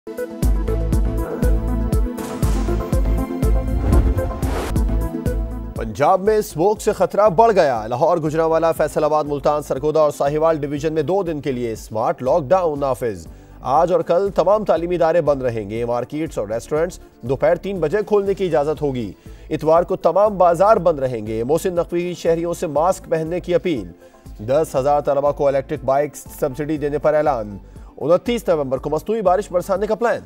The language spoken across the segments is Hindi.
पंजाब में स्मोक से खतरा बढ़ गया। लाहौर, गुजरांवाला, फैसलाबाद, मुल्तान, सरगोदा और साहिवाल डिवीजन में 2 दिन के लिए स्मार्ट लॉकडाउन नाफिज। आज और कल तमाम तालीमी इदारे बंद रहेंगे। मार्केट्स और रेस्टोरेंट्स दोपहर 3 बजे खोलने की इजाजत होगी। इतवार को तमाम बाजार बंद रहेंगे। मोहसिन नकवी की शहरियों से मास्क पहनने की अपील। 10,000 तलबा को इलेक्ट्रिक बाइक्स सब्सिडी देने पर ऐलान। 29 नवंबर को मसनूई बारिश बरसाने का प्लान।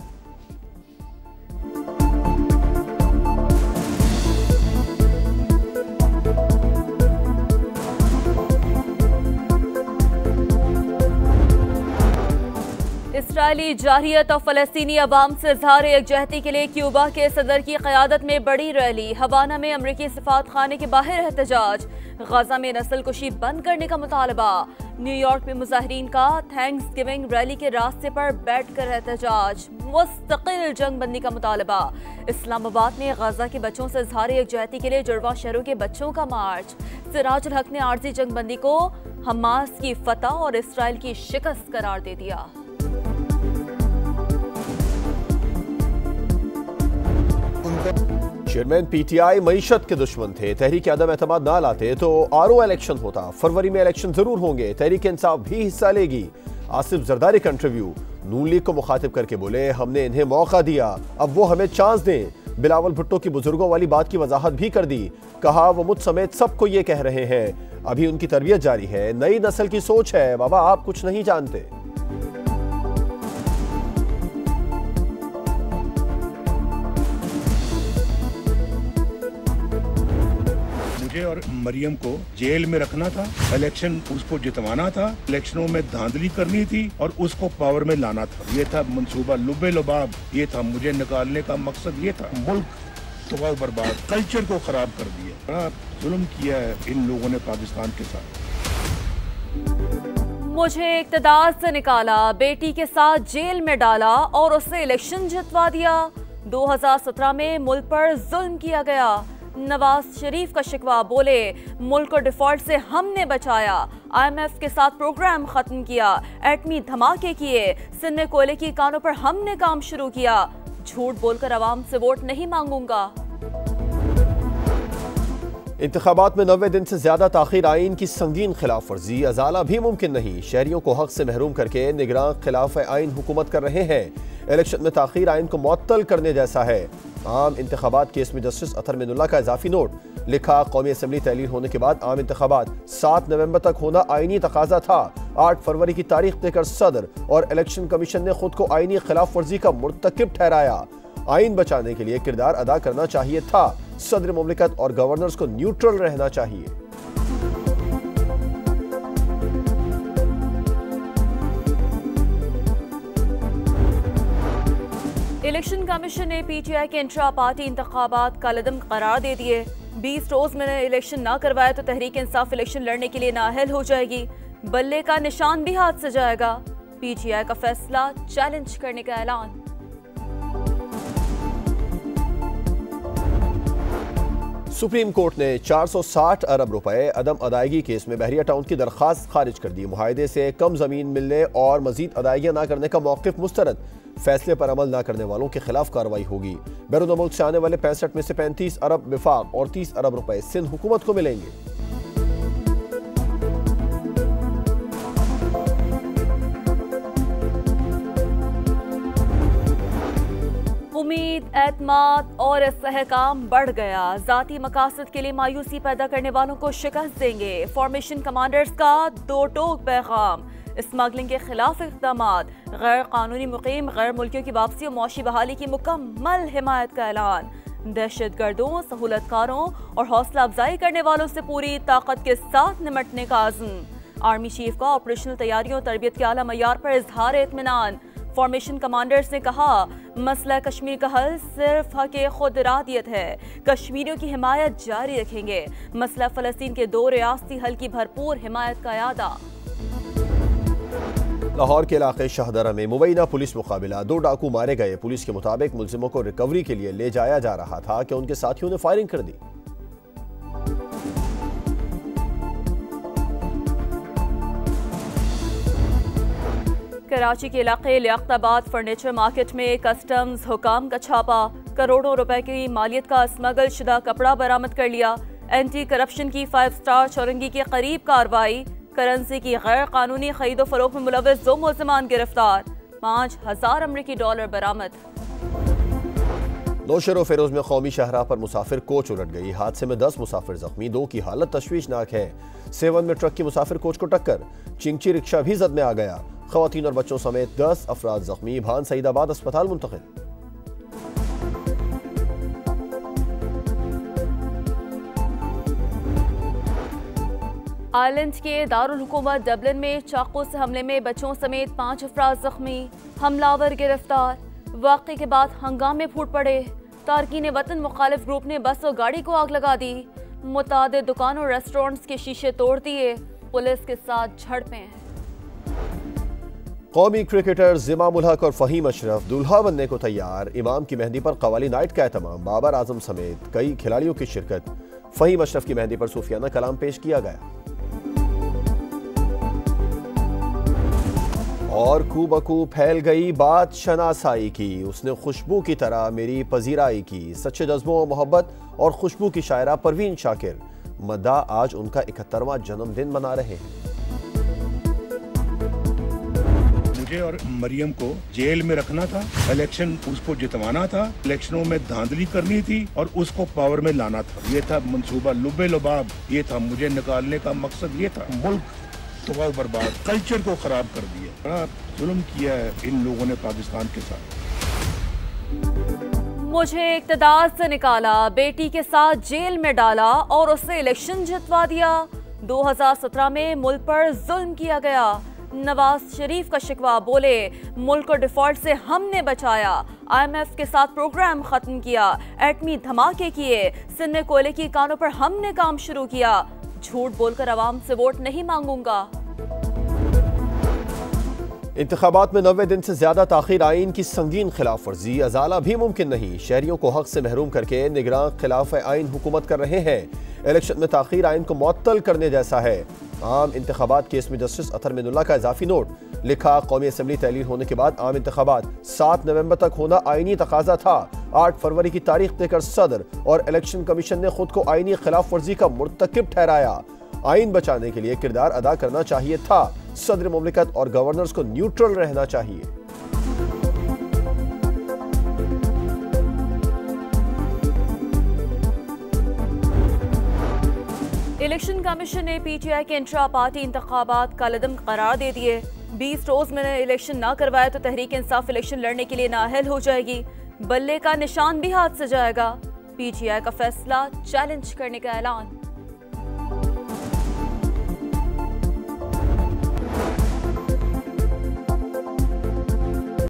इसराइली जारहियत और फलस्तीनी अवाम से इजहार यकजहती के लिए क्यूबा के सदर की क़यादत में बड़ी रैली। हवाना में अमरीकी सफारत खाने के बाहर एहतजाज। गाजा में नस्ल कुशी बंद करने का मुतालबा। न्यूयॉर्क में मुजाहिरीन का थैंक्स गिविंग रैली के रास्ते पर बैठकर एहतजाज। मुस्तकिल जंग बंदी का मुतालबा। इस्लामाबाद में गाजा के बच्चों से इजहार यकजहती के लिए जुड़वा शहरों के बच्चों का मार्च। सिराजुल हक ने आर्जी जंग बंदी को हमास की फतह और इसराइल की शिकस्त करार दे दिया। चेयरमैन पीटीआई मईशत के दुश्मन थे। तहरीक अदम एतमाद ना लाते तो आरओ इलेक्शन होता। फरवरी में इलेक्शन जरूर होंगे। तहरीक इंसाफ भी हिस्सा लेगी। आसिफ जरदारी का इंटरव्यू। नून लीग को मुखातिब करके बोले, हमने इन्हें मौका दिया, अब वो हमें चांस दें। बिलावल भुट्टो की बुजुर्गों वाली बात की वजाहत भी कर दी। कहा वो मुझ समेत सबको ये कह रहे हैं, अभी उनकी तरबियत जारी है। नई नस्ल की सोच है, बाबा आप कुछ नहीं जानते। और मरियम को जेल में रखना था, इलेक्शन उसको जितवाना था, इलेक्शनों में धांधली करनी थी और उसको पावर में लाना था। ये था मंसूबा लुबे लुबाब, ये था मुझे निकालने का मकसद। ये था मुल्क तबाह बर्बाद, कल्चर को खराब कर दिया। बड़ा जुल्म किया है इन लोगों ने पाकिस्तान के साथ। मुझे इक़्तिदार से निकाला, बेटी के साथ जेल में डाला और उससे इलेक्शन जितवा दिया। 2017 में मुल्क पर जुल्म किया गया। नवाज शरीफ का शिकवा, बोले मुल्क को डिफॉल्ट से हमने बचाया। IMF के साथ प्रोग्राम खत्म किया, एटमी धमाके किए, सिंध में कोयले की कानों पर हमने काम शुरू किया। झूठ बोलकर आवाम से वोट नहीं मांगूंगा। इंतखाबात में 90 दिन से ज्यादा ताखीर, आइन की संगीन खिलाफ वर्जी, अजाला भी मुमकिन नहीं। शहरियों को हक से महरूम करके निगरान खिलाफ आइन हुकूमत कर रहे हैं। इलेक्शन में ताखीर आइन को मुअत्तल करने जैसा है। आम इंतखाबात केस में जस्टिस अतर मिनुल्लाह का इजाफी नोट। लिखा, कौमी असम्बली तहलील होने के बाद आम इंतखाबात 7 नवंबर तक होना आइनी तकाजा था। 8 फरवरी की तारीख देकर सदर और इलेक्शन कमीशन ने खुद को आइनी खिलाफ वर्जी का मुर्तकिब ठहराया। आइन बचाने के लिए किरदार अदा करना चाहिए था। सदर मुमलिकत और गवर्नर्स को न्यूट्रल रहना चाहिए। इलेक्शन कमीशन ने पीटीआई के इंट्रा पार्टी इंतखाबात कालदम करार दे दिए। 20 रोज में इलेक्शन ना करवाए तो तहरीक इंसाफ इलेक्शन लड़ने के लिए नाअहल हो जाएगी। बल्ले का निशान भी हाथ से जाएगा। पीटीआई का फैसला चैलेंज करने का ऐलान। सुप्रीम कोर्ट ने 460 अरब रुपए अदम अदायगी केस में बहरिया टाउन की दरखास्त खारिज कर दी। मुआहदे से कम जमीन मिलने और मजीद अदायगियां न करने का मौक़िफ़ मुस्तरद। फैसले पर अमल न करने वालों के खिलाफ कार्रवाई होगी। बैरून मुल्क से आने वाले 65 में से 35 अरब विफाक और 30 अरब रुपए सिंध हुकूमत को मिलेंगे। उम्मीद, एतमाद और इस्तेहकाम बढ़ गया। जाती मकासद के लिए मायूसी पैदा करने वालों को शिकस्त देंगे। फॉर्मेशन कमांडर्स का 2 टोक पैगाम। स्मगलिंग के खिलाफ इक़दामात, गैर कानूनी मुकीम गैर मुल्कियों की वापसी और मौशी बहाली की मुकम्मल हिमायत का ऐलान। दहशतगर्दों, सहूलतकारों और हौसला अफजाई करने वालों से पूरी ताकत के साथ निमटने का आज़म। आर्मी चीफ का ऑपरेशनल तैयारियों और तरबियत के आला मयार पर इजहार इत्मीनान। फॉर्मेशन कमांडर्स ने कहा, मसला कश्मीर का हल सिर्फ हक खुद इरादियत है। कश्मीरियों की हिमायत जारी रखेंगे। मसला फ़लस्तीन के 2 रियासती हल की भरपूर हिमायत का यादा। लाहौर के इलाके शाहदरा में मुबैना पुलिस मुकाबला, 2 डाकू मारे गए। पुलिस के मुताबिक मुलजिमों को रिकवरी के लिए ले जाया जा रहा था कि उनके साथियों ने फायरिंग कर दी। कराची के इलाके लियाकताबाद फर्नीचर मार्केट में कस्टम्स हुकाम का छापा, करोड़ों रुपए की मालियत का स्मगल शुदा कपड़ा बरामद कर लिया। एंटी करप्शन की 5 स्टार चौरंगी के करीब कार्रवाई, करेंसी की गैर कानूनी खरीदो फरोख्त में मुलव्वस 2 मुल्ज़िमान गिरफ्तार, $5000 अमरीकी बरामद। नौशेरो फेरोज में कौमी शाहराह पर मुसाफिर कोच उलट गई, हादसे में 10 मुसाफिर जख्मी, 2 की हालत तशवीशनाक है। सेवन में ट्रक की मुसाफिर कोच को टक्कर, चिंगची रिक्शा भी जद में आ गया, खवातीन और बच्चों समेत 10 अफराद जख्मी, भान सईदाबाद अस्पताल मुंतकिल। आयरलैंड के दारुल हुकूमत डबलिन में चाकू से हमले में बच्चों समेत 5 अफराद जख्मी, हमलावर गिरफ्तार। वाक़े के बाद हंगामे फूट पड़े, तारकीन वतन मुखालिफ ग्रुप ने बस और गाड़ी को आग लगा दी, मुतादिद दुकानों और रेस्टोरेंट्स के शीशे तोड़ दिए, पुलिस के साथ झड़पें। कौमी क्रिकेटर ज़िमाम उल हक और फ़हीम अशरफ दूल्हा बनने को तैयार, इमाम की मेहंदी पर कवाली नाइट का एहतमाम, बाबर आजम समेत कई खिलाड़ियों की शिरकत। फ़हीम अशरफ की मेहंदी पर सूफियाना कलाम पेश किया गया। और खूबकू फैल गई बात शनासाई की, उसने खुशबू की तरह मेरी पजीराई की, सच्चे जज्बों और मोहब्बत और खुशबू की शायरा परवीन शाकिर मदा आज उनका 71वां जन्मदिन मना रहे हैं। मुझे और मरियम को जेल में रखना था, इलेक्शन उसको जितवाना था, इलेक्शनों में धांधली करनी थी और उसको पावर में लाना था। ये था मंसूबा लुबे लुबाब, ये था मुझे निकालने का मकसद, ये था। मुल्क तो बर्बाद, कल्चर को खराब कर दिया, बड़ा जुल्म किया है इन लोगों ने पाकिस्तान के साथ। मुझे इक़्तिदार से निकाला, बेटी के साथ जेल में डाला और उससे इलेक्शन जितवा दिया। 2017 में मुल्क पर जुल्म किया गया। नवाज शरीफ का शिकवा, बोले मुल्क को डिफॉल्ट से हमने बचाया, IMF के साथ प्रोग्राम खत्म किया, एटमी धमाके किए, सिंध में कोयले की कानों पर हमने काम शुरू किया, झूठ बोलकर आवाम से वोट नहीं मांगूंगा। इंतखाबात में 90 दिन से ज्यादा ताखीर, आइन की संगीन खिलाफ वर्जी, अजाला भी मुमकिन नहीं, शहरियों को हक से महरूम करके निगरान खिलाफ आइन हुकूमत कर रहे हैं। इलेक्शन में ताखीर आइन को मुअत्तल करने जैसा है। आम इंतखाबात केस में जस्टिस अतर मिनुल्लाह का इजाफी नोट, लिखा कौमी असम्बली तहलील होने के बाद आम इंतखाबात 7 नवंबर तक होना आइनी तकाजा था। 8 फरवरी की तारीख देकर सदर और इलेक्शन कमीशन ने खुद को आइनी खिलाफ वर्जी का मुर्तकिब ठहराया। आइन बचाने के लिए किरदार अदा करना चाहिए था, सदर मुमलिकत और गवर्नर्स को न्यूट्रल रहना चाहिए। इलेक्शन कमीशन ने PTI के इंट्रा पार्टी इंतखाबात का लदम करार दे दिए। 20 रोज में इलेक्शन ना करवाया तो तहरीक इंसाफ इलेक्शन लड़ने के लिए नाअहल हो जाएगी, बल्ले का निशान भी हाथ से जाएगा। PTI का फैसला चैलेंज करने का ऐलान।